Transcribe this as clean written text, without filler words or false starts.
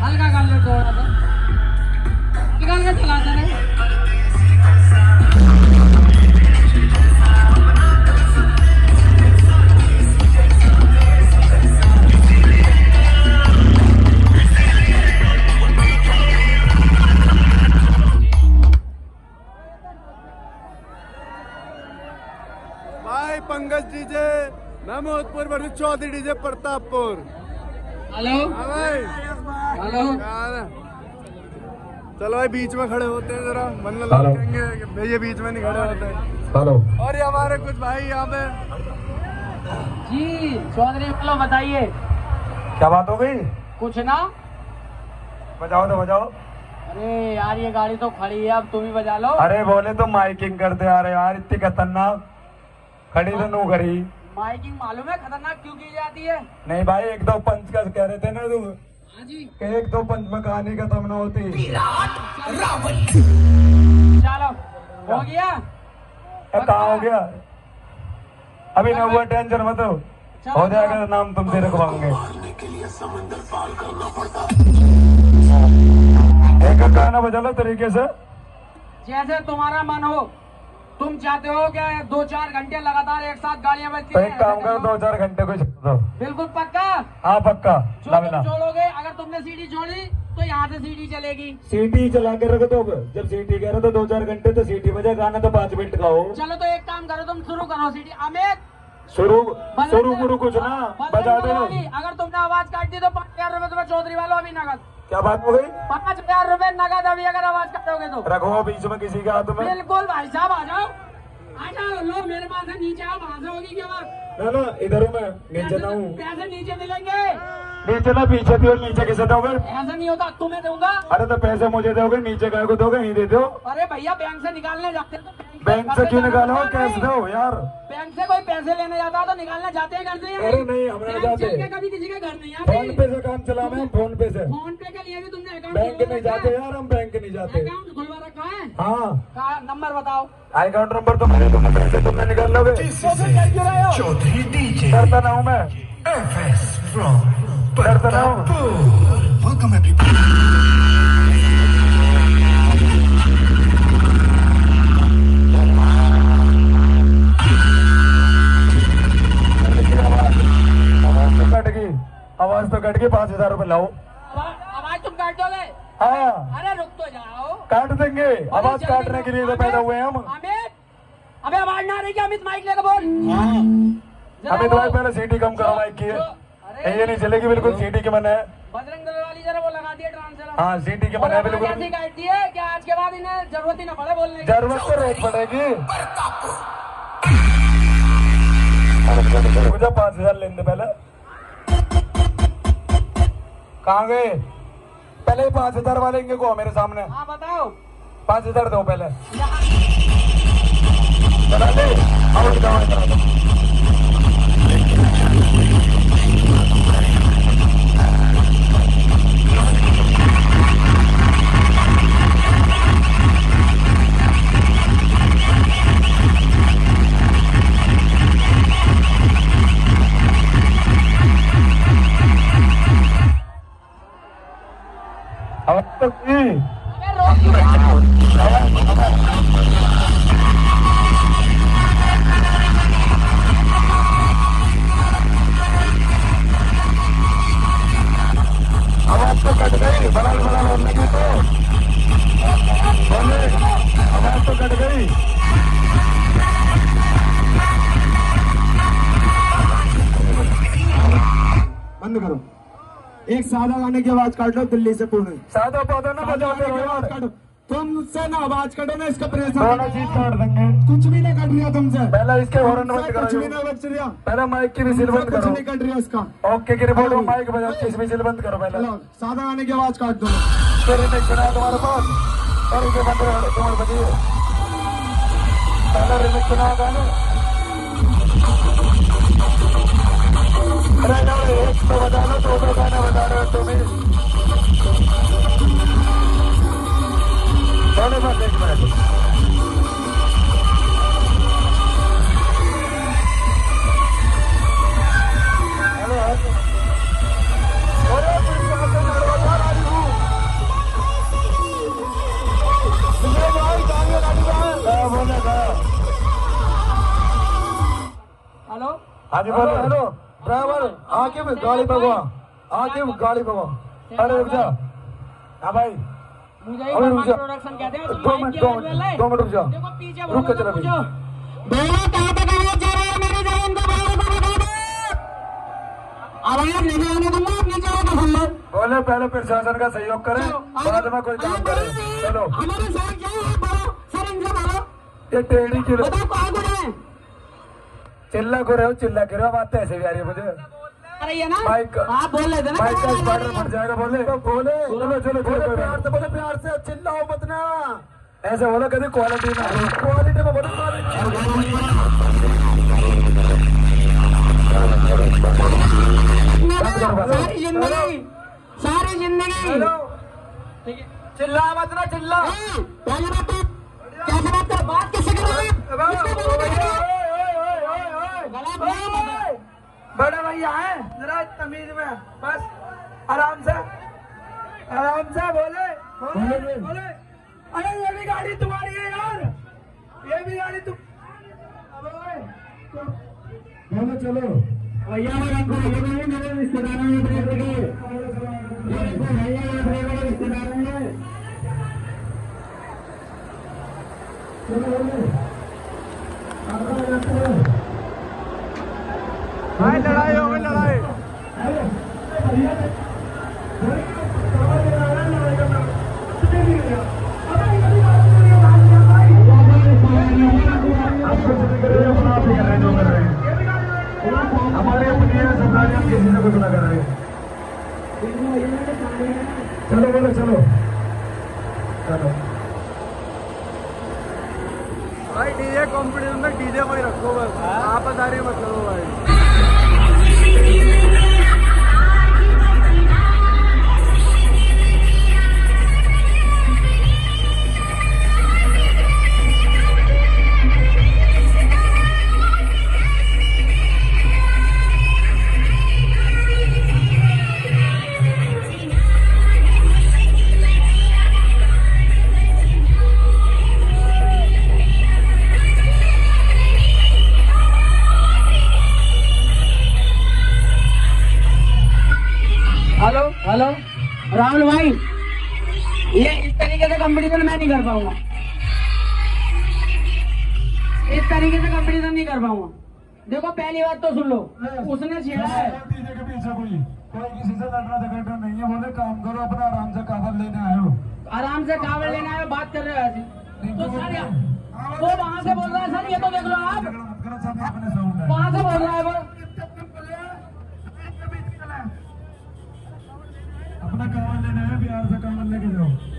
हल्का कर ले थोड़ा सा, निकाल के चलाते रहे। भाई पंकज डीजे, महमूदपुर बड़ी चौधरी डीजे प्रतापपुर। हेलो भाई हेलो, चलो भाई बीच में खड़े होते हैं जरा, मन लगेंगे भैया बीच में नहीं खड़े होते। हेलो, और ये हमारे कुछ भाई यहाँ पे। जी चौधरी बोलो, बताइए क्या बात हो गई? कुछ ना। बजाओ तो बजाओ। अरे यार ये गाड़ी तो खड़ी है, अब तुम ही बजा लो। अरे बोले तो माइकिंग करते आ रहे यार, इतनी खतरनाक खड़ी तो नू करी। माइकिंग मालूम है खतरनाक क्यों की जाती है? नहीं भाई, एक दो पंच का कह रहे थे ना तू, हाँ जी, एक दो पंच में कहानी खत्म न होती। चलो हो गया। कहाँ हो गया? अभी ना हुआ, टेंशन मत हो, हो जाएगा तो नाम तुमसे रखवाएंगे। एक गाना बजा लो तरीके से, जैसे तुम्हारा मन हो। तुम चाहते हो क्या 2-4 घंटे लगातार एक साथ गालियां बजती तो हैं? एक काम करो, 2-4 घंटे को छोड़ दो। बिल्कुल पक्का? हाँ पक्का। जो तुम छोड़ोगे, अगर तुमने सीडी छोड़ी तो यहाँ से सीडी चलेगी। सीटी चला के रख दो। जब सीटी कह रहे तो 2-4 घंटे तो सीटी बजे, गाना तो 5 मिनट का हो। चलो तो एक काम करो, तुम शुरू करो सीडी। अमित शुरू गुरु कुछ ना बजा दो। अगर तुमने आवाज काट दी तो 5000 रुपए तुम्हें चौधरी वालों अभी नगद। क्या बात हो गई? 5000 रुपए नगद अभी अगर आवाज काटोगे तो। रखो बीच में किसी के हाथ में। बिल्कुल भाई साहब, आ जाओ आ जाओ, लो मेरे पास है, नीचे आओ। वहां से होगी क्या बात? ना इधर हूँ मैं, नीचे ना हूँ। पैसे नीचे मिलेंगे। नीचे ना पीछे थी, और नीचे किसे दोगे? ऐसा नहीं होता, तुम्हें दूंगा। अरे तो पैसे मुझे दोगे, नीचे गाय को दोगे? नहीं देते हो? अरे भैया बैंक से निकालने जाते हैं तो बैंक से क्यों निकालो? कैश दो यार। बैंक से कोई पैसे लेने जाता है तो निकालने जाते हैं घर से। अरे नहीं, हम नहीं जाते। कभी किसी के घर नहीं फोन आते। पे से काम चला मैं, फोन पे से। फोन पे के लिए भी तुमने बैंक नहीं जाते यार, हम बैंक नहीं जाते। अकाउंट खुलवा रखा है? हाँ। नंबर बताओ। आई अकाउंट नंबर तो मेरे, तुमने पैसे तुमने निकाल लोगे। चौधरी डीजे डरता ना हूँ मैं, FS from डरता ना हूँ। Welcome everybody. आवाज तो कट गई। 5000 रुपए लाओ। आवाज तुम काट दोगे? हाँ अरे रुक तो जाओ। काट देंगे, आवाज काटने के लिए तो पैदा हुए हैं हम। अमित, अबे आवाज ना आ रही क्या? अमित माइक लेकर बोल। अमित भाई पहले सीटी कम करो माइक की, ये नहीं चलेगी बिल्कुल। सीटी के मन है। बजरंग दल वाली जरा वो लगा दिए ट्रांसफर। हाँ सीटी के मन है बिल्कुल। ऐसी काट दी है कि आज के बाद इन्हें जरूरत ही ना पड़े बोलने की। जरूरत तो रोज पड़ेगी। मुझे 5000 लेने दे पहले। कहाँ गए? पहले 5000 वाले को मेरे सामने। हाँ बताओ। 5000 दो पहले। बता दे, आवाज करा दो। आवाज तो की। आवाज तो कट गई, बड़ा बोलने की तो बोले, आवाज तो कट गई। बंद करो। एक सादा गाने की आवाज काट लो दिल्ली से पुणे। सादा पौधा ना बजाते हो यार। काटो तुम, मुझसे ना आवाज काटो ना, इसका प्रेशर दोनों चीज काट देंगे। कुछ भी नहीं कट रहा तुमसे। पहले इसके हॉर्न बंद करो। कुछ भी नहीं बच रहा। पहले माइक की विजिल बंद कुछ करो। नहीं कट रहा इसका। ओके की रिपोर्ट, माइक बजाओ, किस विजिल बंद करो पहले। चलो सादा गाने की आवाज काट दो। फिर रिमिक्स सुना तुम्हारे पास, और इसे बंद करो तुम्हारे बजिए। पहले रिमिक्स सुना गाने। अरे ना एक तो बजा लो, दो गाना बजा रहे हो तुम्हें। दोनों बस एक मिनट। हेलो हेलो, जी बोलो। हेलो ड्राइवर आके भी गाड़ी भगवा, आके भी गाड़ी भगवा। अरे रुक जा। हाँ भाई मुझे अरे रुक जा, प्रोडक्शन कहते हैं। 2 मिनट 2 मिनट 2 मिनट रुक जा, देखो पीछे रुक के चला पूछो भैया। दोनों कहाँ पे आवाज जा रहा है मेरी जमीन को बाहर को बता दो। आवाज नहीं आने दूंगा, नीचे आओ तो सुन। बोले पहले प्रशासन का सहयोग करें, बाद में कोई काम करें। चलो हमारे साथ क्या है, बोलो सर, इनसे बोलो, ये टेढ़ी क्यों बताओ कहाँ को रहे हैं। चिल्ला को रहे हो, चिल्ला के रहे हो, बात ऐसे भी आ रही है मुझे। अरे ये ना माइक आप बोल रहे थे ना, माइक का स्पाइडर फट जाएगा। बोले तो बोले, चलो चलो चलो प्यार से बोले, प्यार से चिल्लाओ मत ना, ऐसे बोलो कभी क्वालिटी में, क्वालिटी में बोलो, सारी जिंदगी, सारी जिंदगी ठीक है। चिल्ला मत ना, चिल्ला। पहली बात तो कैसे बात कर, बात कैसे कर रहे हैं? बड़े भैया है, जरा तमीज में, बस आराम से बोले बोले बोले। अरे ये भी गाड़ी तुम्हारी है यार, ये भी गाड़ी तुम। बोलो चलो भैया मेरे रिश्तेदारों में रिश्तेदार हैं। भाई लड़ाई हो गई, लड़ाई। हमारे अपनी सरकारी, हम किसी से कुछ ना कर रहे। चलो बोलो चलो चलो भाई डीजे कॉम्पिटिशन में डीजे कोई रखो, बस आपदारी मत करो भाई। हेलो हेलो राहुल भाई, ये इस तरीके से कंपटीशन मैं नहीं कर पाऊंगा, इस तरीके से कंपटीशन नहीं कर पाऊंगा। देखो पहली बात तो सुन लो, उसने छेड़ा है। डीजे के पीछे कोई किसी से लड़ना झगड़ना नहीं है। बोले काम करो अपना, आराम से कावड़ लेने आए हो, आराम से कावड़ लेना है, बात कर रहे हो ऐसे तो सर वो वहां से बोल रहा है। सर ये तो देख लो आप, अपने साउंड है। वहां से बोल रहा है वो। अपना कावड़ लेने आए, बिहार से कावड़ लेके जाओ।